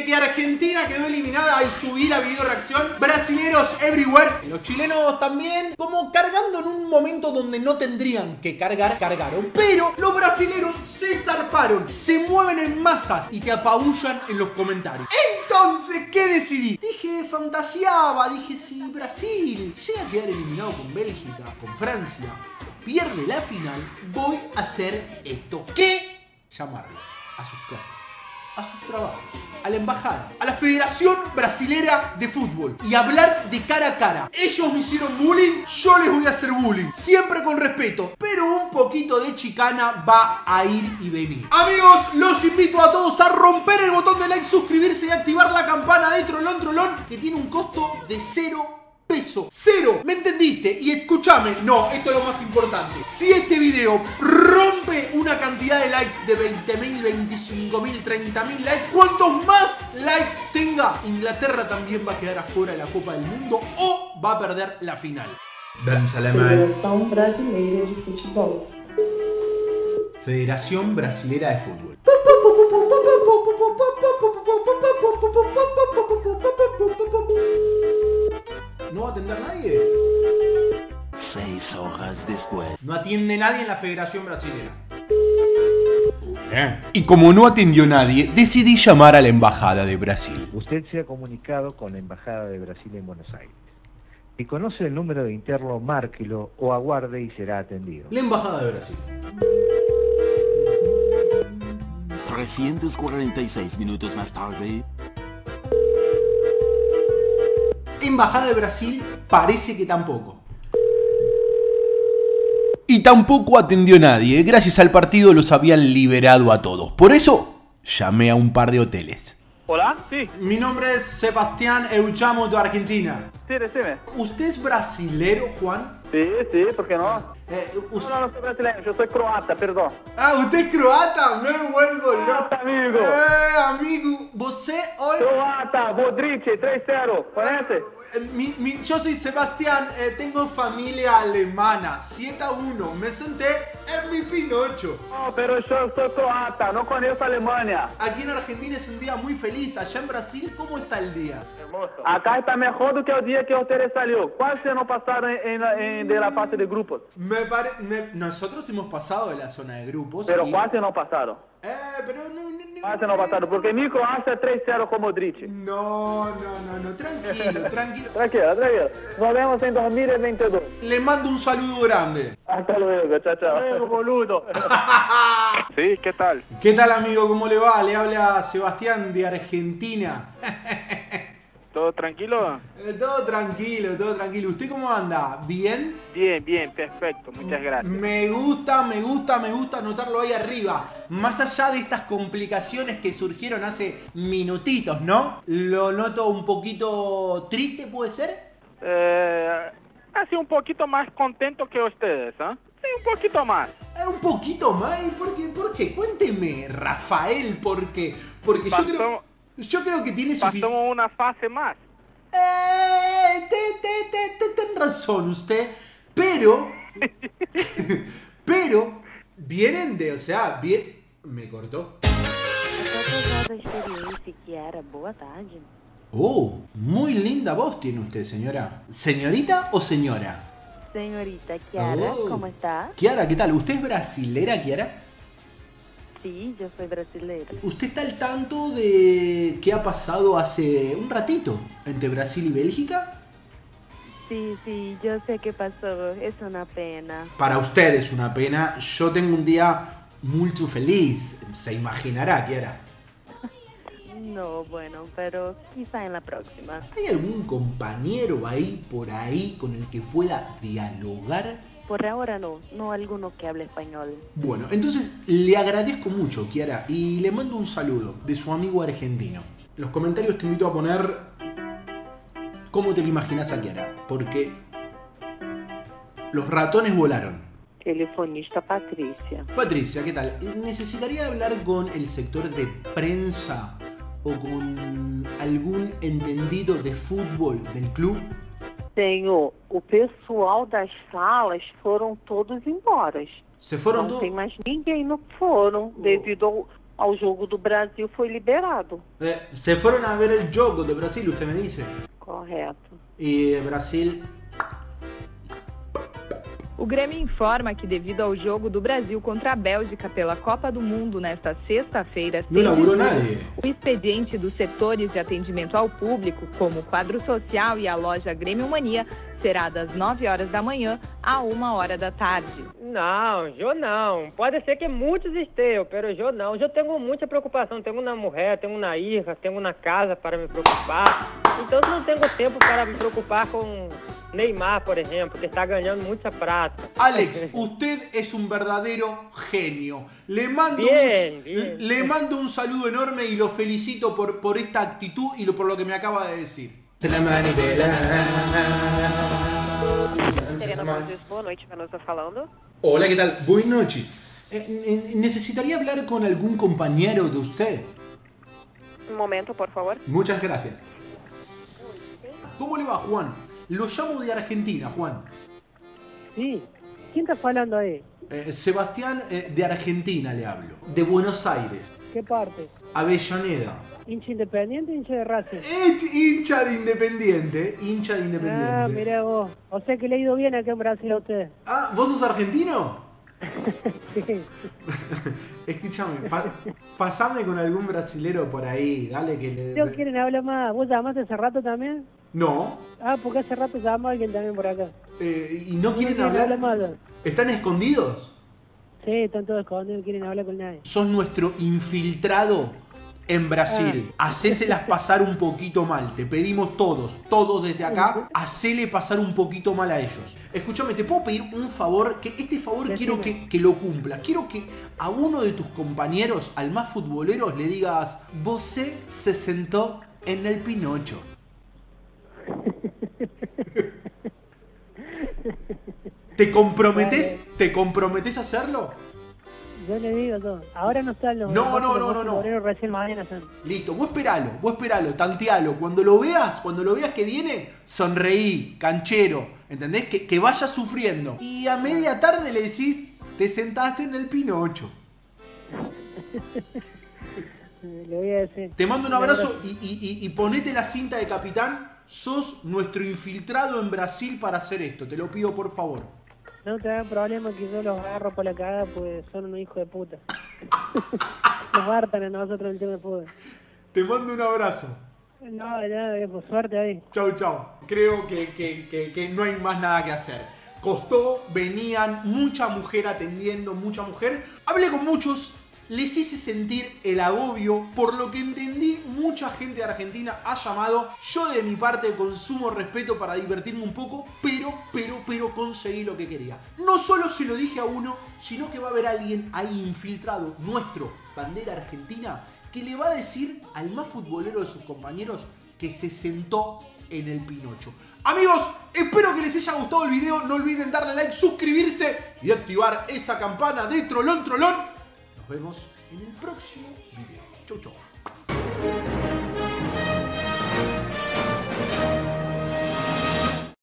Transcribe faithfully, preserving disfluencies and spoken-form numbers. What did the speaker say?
de que Argentina quedó eliminada al subir la video reacción. Brasileros everywhere. Los chilenos también, como cargando en un momento donde no tendrían que cargar, cargaron. Pero los brasileros se zarparon, se mueven en masas y te apabullan en los comentarios. Entonces, ¿qué decidí? Dije, fantaseaba, dije, si Brasil llega a quedar eliminado con Bélgica, con Francia, pierde la final, voy a hacer esto. ¿Qué? Llamarlos a sus casas, a sus trabajos, a la embajada, a la Federación Brasilera de Fútbol y hablar de cara a cara. Ellos me hicieron bullying, yo les voy a hacer bullying, siempre con respeto, pero un poquito de chicana va a ir y venir. Amigos, los invito a todos a romper el botón de like, suscribirse y activar la campana de Trolón Trolón, que tiene un costo de cero peso. Cero. ¿Me entendiste? Y escúchame, no, esto es lo más importante. Si este video rompe una cantidad de likes de veinte mil, veinticinco mil, treinta mil likes, cuantos más likes tenga, Inglaterra también va a quedar afuera de la Copa del Mundo o va a perder la final. Danza alemán. Federação Brasileira de Futebol. Federación Brasilera de Fútbol. ¿No va a atender nadie? Seis horas después. No atiende nadie en la Federación Brasilera. Eh. Y como no atendió nadie, decidí llamar a la Embajada de Brasil. Usted se ha comunicado con la Embajada de Brasil en Buenos Aires. Si conoce el número de interno, márquelo o aguarde y será atendido. La Embajada de Brasil. trescientos cuarenta y seis minutos más tarde. Embajada de Brasil, parece que tampoco. Y tampoco atendió nadie. Gracias al partido los habían liberado a todos. Por eso llamé a un par de hoteles. Hola, sí. Mi nombre es Sebastián, eu llamo de Argentina. Sí, decime. ¿Usted es brasilero, Juan? Sí, sí, ¿por qué no? Eh, us... No, no soy brasileño, yo soy croata, perdón. Ah, ¿usted es croata? Me vuelvo loco. Croata, amigo. Eh, amigo, ¿você hoy? Croata, Modric, tres cero, ¿conoce? Mi, mi, yo soy Sebastián, eh, tengo familia alemana, siete a uno, me senté en mi Pinocho. No, pero yo soy croata, no conozco Alemania. Aquí en Argentina es un día muy feliz, allá en Brasil, ¿cómo está el día? Hermoso. Acá está mejor do que el día que ustedes salió. ¿Cuál se nos pasaron en, en, en, de la fase de grupos? Me pare, me, nosotros hemos pasado de la zona de grupos. Pero y... ¿cuál se nos pasaron? Eh, pero no, no, no. ¿Cuál se nos pasaron? Porque mi Croacia tres cero con Modric. No, no, no, no, tranquilo, tranquilo. Tranquilo, tranquilo. Nos vemos en dos mil veintidós. Le mando un saludo grande. Hasta luego, chao, chao. Luego, boludo. Sí, ¿qué tal? ¿Qué tal, amigo? ¿Cómo le va? Le habla Sebastián de Argentina. ¿Todo tranquilo? Eh, todo tranquilo, todo tranquilo. ¿Usted cómo anda? ¿Bien? Bien, bien, perfecto. Muchas gracias. Me gusta, me gusta, me gusta notarlo ahí arriba. Más allá de estas complicaciones que surgieron hace minutitos, ¿no? Lo noto un poquito triste, ¿puede ser? Eh, así un poquito más contento que ustedes, ¿eh? Sí, un poquito más. Eh, un poquito más. ¿Por qué? ¿Por qué? Cuénteme, Rafael, ¿por qué? Porque Pasó... yo creo... Yo creo que tiene suficiente... Pasamos una fase más. Eh, te, te, te, te, ten razón usted, pero... pero... Vienen de, o sea, bien... Me cortó. Oh, muy linda voz tiene usted, señora. ¿Señorita o señora? Señorita Kiara, oh. ¿cómo está? Kiara, ¿qué tal? ¿Usted es brasilera, Kiara? Sí, yo soy brasileña. ¿Usted está al tanto de qué ha pasado hace un ratito entre Brasil y Bélgica? Sí, sí, yo sé qué pasó. Es una pena. Para usted es una pena. Yo tengo un día muy feliz. Se imaginará, Kiara. No, bueno, pero quizá en la próxima. ¿Hay algún compañero ahí, por ahí, con el que pueda dialogar? Por ahora no, no alguno que hable español. Bueno, entonces le agradezco mucho, Kiara, y le mando un saludo de su amigo argentino. En los comentarios te invito a poner cómo te lo imaginas a Kiara, porque los ratones volaron. Telefonista Patricia. Patricia, ¿qué tal? ¿Necesitaría hablar con el sector de prensa o con algún entendido de fútbol del club? Senhor, o pessoal das salas foram todos embora. Se fueron Não todos. tem mais ninguém no fórum, Oh. devido ao, ao jogo do Brasil foi liberado. Eh, se fueron a ver el juego de Brasil, usted me dice. Correto. Y Brasil... O Grêmio informa que, devido ao jogo do Brasil contra a Bélgica pela Copa do Mundo nesta sexta-feira, No laburó nadie. o expediente dos setores de atendimento ao público, como o quadro social e a loja Grêmio Mania, será das nove horas da manhã a uma hora da tarde. Não, eu não. Pode ser que muitos estejam, mas eu não. Eu tenho muita preocupação. Tenho na mulher, tenho na hija, tenho na casa para me preocupar. Então, não tenho tempo para me preocupar com Neymar, por ejemplo, que está ganando mucha plata. Alex, usted es un verdadero genio. Le mando, Bien, un, bien. le mando un saludo enorme y lo felicito por, por esta actitud y lo, por lo que me acaba de decir. Serena Borges, boa noite, Venosa falando. Hola, ¿qué tal? Buenas noches. Eh, eh, necesitaría hablar con algún compañero de usted. Um momento, por favor. Muchas gracias. ¿Cómo le va, Juan? Lo llamo de Argentina, Juan. Sí. ¿Quién está hablando ahí? Eh, Sebastián eh, de Argentina le hablo. De Buenos Aires. ¿Qué parte? Avellaneda. ¿Hincha independiente o hincha de Racing? Eh, hincha de Independiente. Hincha de Independiente. Ah, mirá vos. O sea que le ha ido bien acá en Brasil a usted. Ah, ¿vos sos argentino? Sí. Escúchame, pa pasame con algún brasilero por ahí, dale que le... ¿No quieren hablar más? ¿Vos llamaste hace rato también? No. Ah, porque hace rato llamó alguien también por acá. Eh, ¿Y no quieren quieren hablar? hablar más. ¿Están escondidos? Sí, están todos escondidos, no quieren hablar con nadie. Sos nuestro infiltrado en Brasil. Ah. Hacéselas pasar un poquito mal. Te pedimos todos, todos desde acá, hacele pasar un poquito mal a ellos. Escúchame, ¿te puedo pedir un favor? Que este favor Decime. quiero que, que lo cumpla. Quiero que a uno de tus compañeros, al más futboleros, le digas: Vosé se sentó en el Pinocho. ¿Te comprometés? ¿Te comprometés a hacerlo? Yo le digo todo. Ahora no están los... No, no, los no, no, no. futboleros, recién mañana están. Listo, vos esperalo, vos esperalo, tantealo. Cuando lo veas, cuando lo veas que viene, sonreí, canchero, ¿entendés? Que, que vaya sufriendo. Y a media tarde le decís: te sentaste en el Pinocho. Le voy a decir. Te mando un abrazo y, y, y, y ponete la cinta de capitán. Sos nuestro infiltrado en Brasil para hacer esto, te lo pido por favor. No te hagas problema que yo los agarro por la cagada porque son unos hijos de puta. Nos hartan a nosotros el tema de fútbol. Te mando un abrazo. No, ya, por suerte ahí. Chau, chau. Creo que, que, que, que no hay más nada que hacer. Costó, venían, mucha mujer atendiendo, mucha mujer. Hablé con muchos, les hice sentir el agobio. Por lo que entendí, mucha gente de Argentina ha llamado. Yo de mi parte con sumo respeto para divertirme un poco, pero, pero, pero conseguí lo que quería. No solo se lo dije a uno, sino que va a haber alguien ahí infiltrado, nuestro, bandera argentina, que le va a decir al más futbolero de sus compañeros que se sentó en el Pinocho. Amigos, espero que les haya gustado el video. No olviden darle like, suscribirse y activar esa campana de Trolón Trolón. Nos vemos en el próximo video. Chau, chau.